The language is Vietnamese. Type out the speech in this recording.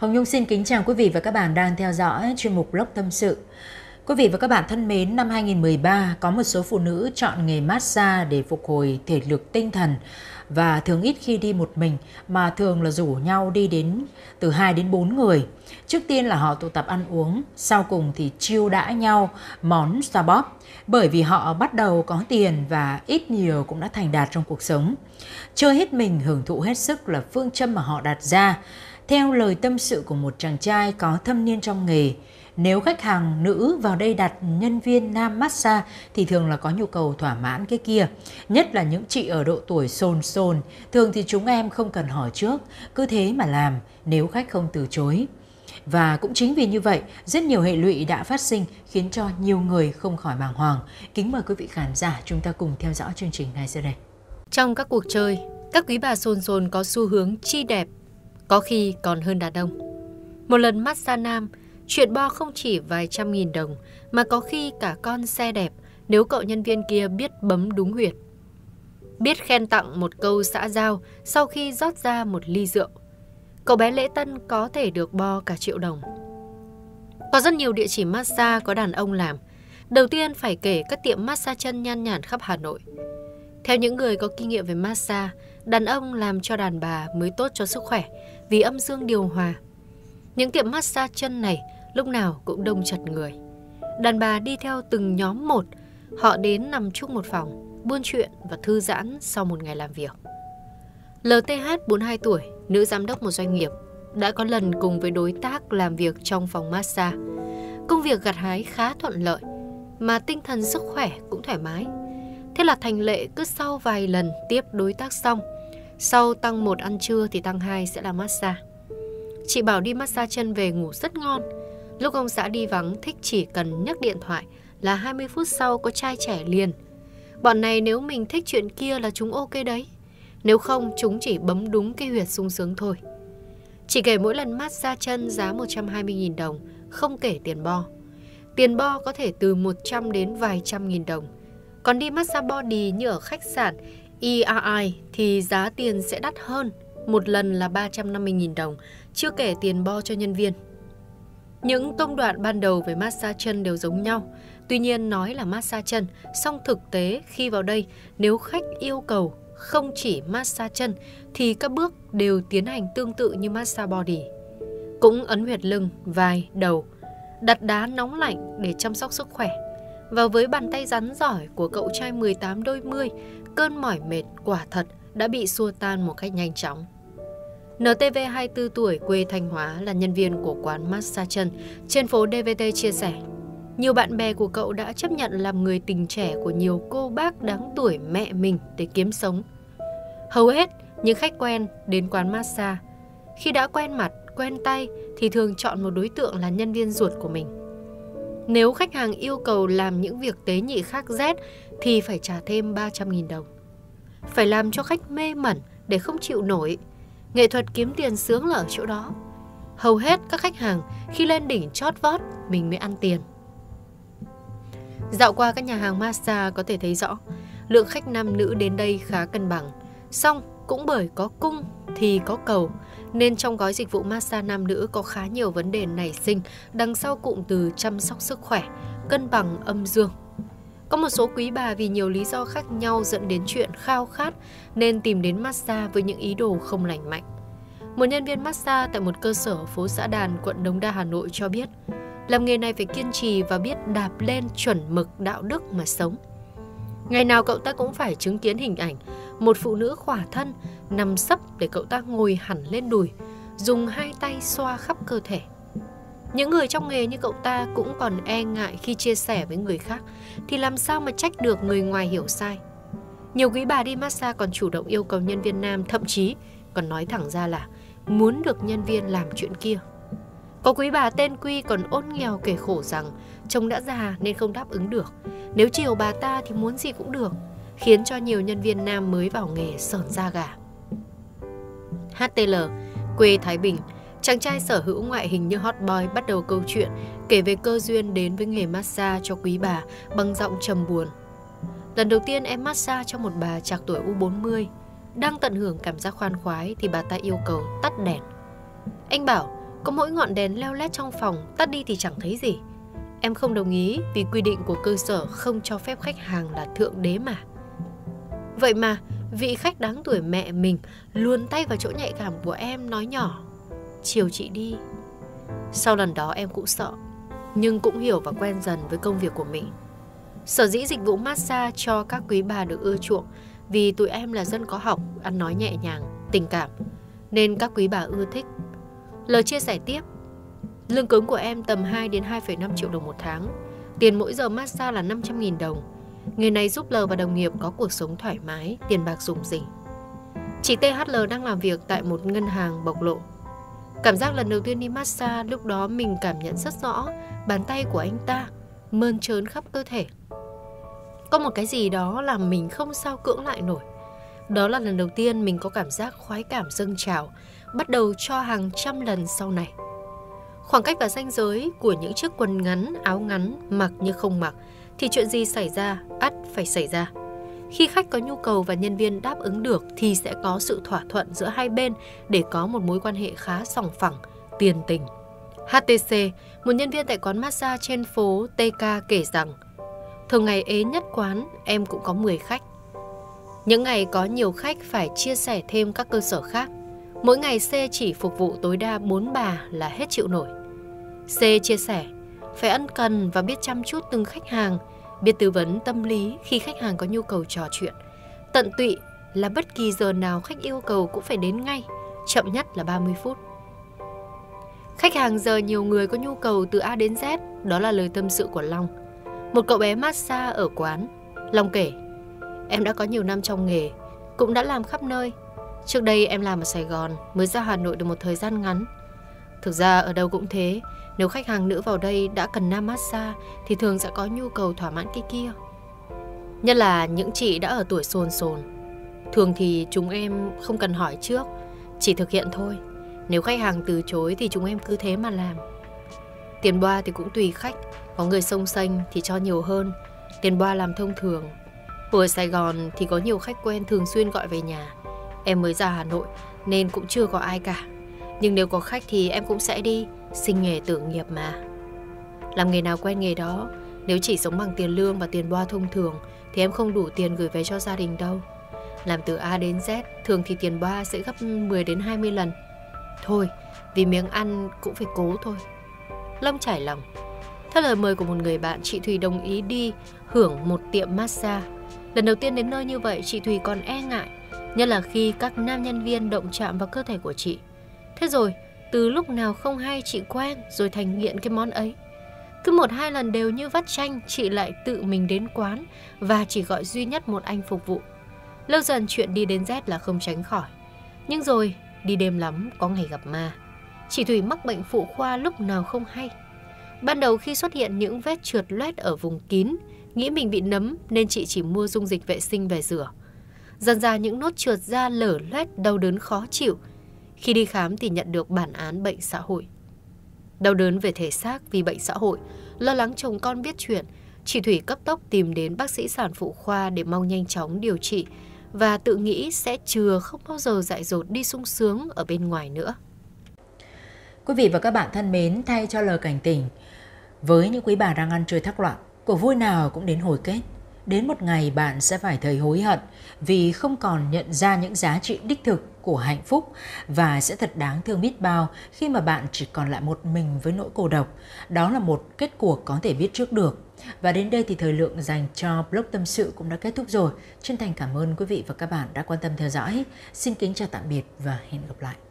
Hồng Nhung xin kính chào quý vị và các bạn đang theo dõi chuyên mục Blog Tâm sự. Quý vị và các bạn thân mến, năm 2013 có một số phụ nữ chọn nghề massage để phục hồi thể lực tinh thần và thường ít khi đi một mình mà thường là rủ nhau đi đến từ 2 đến 4 người. Trước tiên là họ tụ tập ăn uống, sau cùng thì chiêu đãi nhau món xoa bóp, bởi vì họ bắt đầu có tiền và ít nhiều cũng đã thành đạt trong cuộc sống. Chơi hết mình, hưởng thụ hết sức là phương châm mà họ đặt ra. Theo lời tâm sự của một chàng trai có thâm niên trong nghề, nếu khách hàng nữ vào đây đặt nhân viên nam massage thì thường là có nhu cầu thỏa mãn cái kia. Nhất là những chị ở độ tuổi xồn xồn, thường thì chúng em không cần hỏi trước, cứ thế mà làm nếu khách không từ chối. Và cũng chính vì như vậy, rất nhiều hệ lụy đã phát sinh khiến cho nhiều người không khỏi bàng hoàng. Kính mời quý vị khán giả chúng ta cùng theo dõi chương trình ngay sau đây. Trong các cuộc chơi, các quý bà xồn xồn có xu hướng chi đẹp, có khi còn hơn đàn ông. Một lần massage nam, chuyện bo không chỉ vài trăm nghìn đồng mà có khi cả con xe đẹp nếu cậu nhân viên kia biết bấm đúng huyệt. Biết khen tặng một câu xã giao sau khi rót ra một ly rượu. Cậu bé lễ tân có thể được bo cả triệu đồng. Có rất nhiều địa chỉ massage có đàn ông làm. Đầu tiên phải kể các tiệm massage chân nhan nhản khắp Hà Nội. Theo những người có kinh nghiệm về massage, đàn ông làm cho đàn bà mới tốt cho sức khỏe vì âm dương điều hòa. Những tiệm massage chân này lúc nào cũng đông chật người. Đàn bà đi theo từng nhóm một, họ đến nằm chung một phòng, buôn chuyện và thư giãn sau một ngày làm việc. LTH 42 tuổi, nữ giám đốc một doanh nghiệp, đã có lần cùng với đối tác làm việc trong phòng massage. Công việc gặt hái khá thuận lợi, mà tinh thần sức khỏe cũng thoải mái. Thế là thành lệ cứ sau vài lần tiếp đối tác xong, sau tăng 1 ăn trưa thì tăng 2 sẽ là massage. Chị bảo đi massage chân về ngủ rất ngon. Lúc ông xã đi vắng thích chỉ cần nhấc điện thoại là 20 phút sau có trai trẻ liền. Bọn này nếu mình thích chuyện kia là chúng ok đấy. Nếu không chúng chỉ bấm đúng cái huyệt sung sướng thôi. Chị kể mỗi lần massage chân giá 120.000 đồng, không kể tiền bo. Tiền bo có thể từ 100 đến vài trăm nghìn đồng. Còn đi massage body như ở khách sạn ERI thì giá tiền sẽ đắt hơn, một lần là 350.000 đồng, chưa kể tiền bo cho nhân viên. Những công đoạn ban đầu về massage chân đều giống nhau. Tuy nhiên nói là massage chân, song thực tế khi vào đây nếu khách yêu cầu không chỉ massage chân thì các bước đều tiến hành tương tự như massage body. Cũng ấn huyệt lưng, vai, đầu, đặt đá nóng lạnh để chăm sóc sức khỏe. Và với bàn tay rắn giỏi của cậu trai 18 đôi mươi, cơn mỏi mệt quả thật đã bị xua tan một cách nhanh chóng. NTV 24 tuổi quê Thanh Hóa là nhân viên của quán massage chân trên phố DVT chia sẻ. Nhiều bạn bè của cậu đã chấp nhận làm người tình trẻ của nhiều cô bác đáng tuổi mẹ mình để kiếm sống. Hầu hết những khách quen đến quán massage, khi đã quen mặt, quen tay thì thường chọn một đối tượng là nhân viên ruột của mình. Nếu khách hàng yêu cầu làm những việc tế nhị khác rét thì phải trả thêm 300.000 đồng. Phải làm cho khách mê mẩn để không chịu nổi. Nghệ thuật kiếm tiền sướng là ở chỗ đó. Hầu hết các khách hàng khi lên đỉnh chót vót mình mới ăn tiền. Dạo qua các nhà hàng massage có thể thấy rõ lượng khách nam nữ đến đây khá cân bằng. Song cũng bởi có cung thì có cầu, nên trong gói dịch vụ massage nam nữ có khá nhiều vấn đề nảy sinh đằng sau cụm từ chăm sóc sức khỏe, cân bằng âm dương. Có một số quý bà vì nhiều lý do khác nhau dẫn đến chuyện khao khát nên tìm đến massage với những ý đồ không lành mạnh. Một nhân viên massage tại một cơ sở phố Xã Đàn, quận Đống Đa, Hà Nội cho biết làm nghề này phải kiên trì và biết đạp lên chuẩn mực đạo đức mà sống. Ngày nào cậu ta cũng phải chứng kiến hình ảnh một phụ nữ khỏa thân nằm sấp để cậu ta ngồi hẳn lên đùi, dùng 2 tay xoa khắp cơ thể. Những người trong nghề như cậu ta cũng còn e ngại khi chia sẻ với người khác thì làm sao mà trách được người ngoài hiểu sai. Nhiều quý bà đi massage còn chủ động yêu cầu nhân viên nam, thậm chí còn nói thẳng ra là muốn được nhân viên làm chuyện kia. Có quý bà tên Quy còn ôn nghèo kể khổ rằng chồng đã già nên không đáp ứng được, nếu chiều bà ta thì muốn gì cũng được, khiến cho nhiều nhân viên nam mới vào nghề sởn da gà. HTL, quê Thái Bình, chàng trai sở hữu ngoại hình như hot boy bắt đầu câu chuyện kể về cơ duyên đến với nghề massage cho quý bà bằng giọng trầm buồn. Lần đầu tiên em massage cho một bà trạc tuổi U40, đang tận hưởng cảm giác khoan khoái thì bà ta yêu cầu tắt đèn. Anh bảo Có mỗi ngọn đèn leo lét trong phòng, tắt đi thì chẳng thấy gì. Em không đồng ý vì quy định của cơ sở không cho phép khách hàng là thượng đế mà. Vậy mà vị khách đáng tuổi mẹ mình luồn tay vào chỗ nhạy cảm của em, nói nhỏ: chiều chị đi. Sau lần đó em cũng sợ, nhưng cũng hiểu và quen dần với công việc của mình. Sở dĩ dịch vụ massage cho các quý bà được ưa chuộng vì tụi em là dân có học, ăn nói nhẹ nhàng, tình cảm, nên các quý bà ưa thích. L chia sẻ tiếp: lương cứng của em tầm 2 đến 2,5 triệu đồng một tháng. Tiền mỗi giờ massage là 500.000 đồng. Nghề này giúp L và đồng nghiệp có cuộc sống thoải mái, tiền bạc rủng rỉnh. Chị THL đang làm việc tại một ngân hàng bộc lộ. Cảm giác lần đầu tiên đi massage, lúc đó mình cảm nhận rất rõ bàn tay của anh ta mơn trớn khắp cơ thể. Có một cái gì đó làm mình không sao cưỡng lại nổi. Đó là lần đầu tiên mình có cảm giác khoái cảm dâng trào, bắt đầu cho hàng trăm lần sau này. Khoảng cách và ranh giới của những chiếc quần ngắn, áo ngắn, mặc như không mặc, thì chuyện gì xảy ra, ắt phải xảy ra. Khi khách có nhu cầu và nhân viên đáp ứng được thì sẽ có sự thỏa thuận giữa hai bên để có một mối quan hệ khá sòng phẳng, tiền tình. HTC, một nhân viên tại quán massage trên phố TK kể rằng: thường ngày ế nhất quán em cũng có 10 khách. Những ngày có nhiều khách phải chia sẻ thêm các cơ sở khác. Mỗi ngày C chỉ phục vụ tối đa 4 bà là hết chịu nổi. C chia sẻ phải ân cần và biết chăm chút từng khách hàng, biết tư vấn tâm lý khi khách hàng có nhu cầu trò chuyện. Tận tụy là bất kỳ giờ nào khách yêu cầu cũng phải đến ngay, chậm nhất là 30 phút. Khách hàng giờ nhiều người có nhu cầu từ A đến Z, đó là lời tâm sự của Long, một cậu bé massage ở quán. Long kể: em đã có nhiều năm trong nghề, cũng đã làm khắp nơi. Trước đây em làm ở Sài Gòn, mới ra Hà Nội được một thời gian ngắn. Thực ra ở đâu cũng thế, nếu khách hàng nữ vào đây đã cần nam massage thì thường sẽ có nhu cầu thỏa mãn cái kia. Nhất là những chị đã ở tuổi sồn sồn. Thường thì chúng em không cần hỏi trước, chỉ thực hiện thôi. Nếu khách hàng từ chối thì chúng em cứ thế mà làm. Tiền boa thì cũng tùy khách, có người xông xanh thì cho nhiều hơn. Tiền boa làm thông thường. Ở Sài Gòn thì có nhiều khách quen thường xuyên gọi về nhà. Em mới ra Hà Nội nên cũng chưa có ai cả. Nhưng nếu có khách thì em cũng sẽ đi, sinh nghề tử nghiệp mà. Làm nghề nào quen nghề đó. Nếu chỉ sống bằng tiền lương và tiền boa thông thường thì em không đủ tiền gửi về cho gia đình đâu. Làm từ A đến Z, thường thì tiền boa sẽ gấp 10 đến 20 lần. Thôi, vì miếng ăn cũng phải cố thôi. Long trải lòng. Theo lời mời của một người bạn, chị Thùy đồng ý đi hưởng một tiệm massage. Lần đầu tiên đến nơi như vậy, chị Thùy còn e ngại, nhất là khi các nam nhân viên động chạm vào cơ thể của chị. Thế rồi, từ lúc nào không hay chị quen rồi thành nghiện cái món ấy. Cứ 1-2 lần đều như vắt chanh, chị lại tự mình đến quán và chỉ gọi duy nhất một anh phục vụ. Lâu dần chuyện đi đến Z là không tránh khỏi. Nhưng rồi, đi đêm lắm, có ngày gặp ma. Chị Thùy mắc bệnh phụ khoa lúc nào không hay. Ban đầu khi xuất hiện những vết trượt loét ở vùng kín, nghĩ mình bị nấm nên chị chỉ mua dung dịch vệ sinh về rửa. Dần ra những nốt trượt da lở loét đau đớn khó chịu. Khi đi khám thì nhận được bản án bệnh xã hội. Đau đớn về thể xác vì bệnh xã hội, lo lắng chồng con biết chuyện, chị Thủy cấp tốc tìm đến bác sĩ sản phụ khoa để mong nhanh chóng điều trị và tự nghĩ sẽ chừa không bao giờ dại dột đi sung sướng ở bên ngoài nữa. Quý vị và các bạn thân mến, thay cho lời cảnh tỉnh, với những quý bà đang ăn chơi thác loạn, cuộc vui nào cũng đến hồi kết. Đến một ngày bạn sẽ phải thấy hối hận vì không còn nhận ra những giá trị đích thực của hạnh phúc, và sẽ thật đáng thương biết bao khi mà bạn chỉ còn lại một mình với nỗi cô độc. Đó là một kết cuộc có thể biết trước được. Và đến đây thì thời lượng dành cho blog tâm sự cũng đã kết thúc rồi. Chân thành cảm ơn quý vị và các bạn đã quan tâm theo dõi. Xin kính chào tạm biệt và hẹn gặp lại.